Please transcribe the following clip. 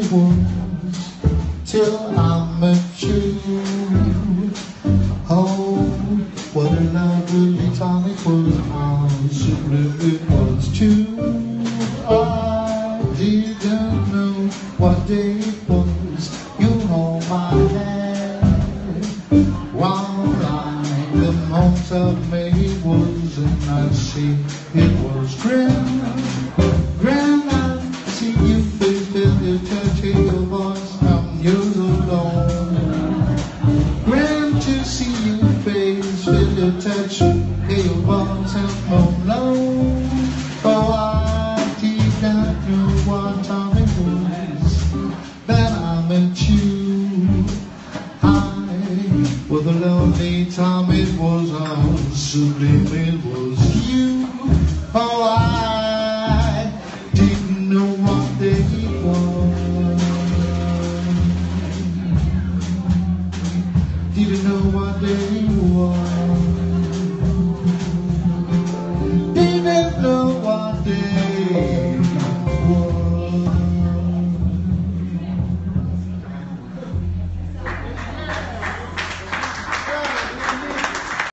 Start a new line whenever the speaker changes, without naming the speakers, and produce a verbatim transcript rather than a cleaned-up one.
was till I met you. Oh, what a lovely time it was, how sublime it was too. I didn't know what day it was, you hold my hand while I, the month of May was, and I see it was grand, grand. I see you, baby, the touch of your voice, I'm yours alone. Grand to see you, face, feel your touch, hear your voice, I'm alone. Oh, I did not know what time it was that I met you. I, what a lovely time it was, how sublime it was you. Oh, I didn't know what day it was, didn't know what day it was.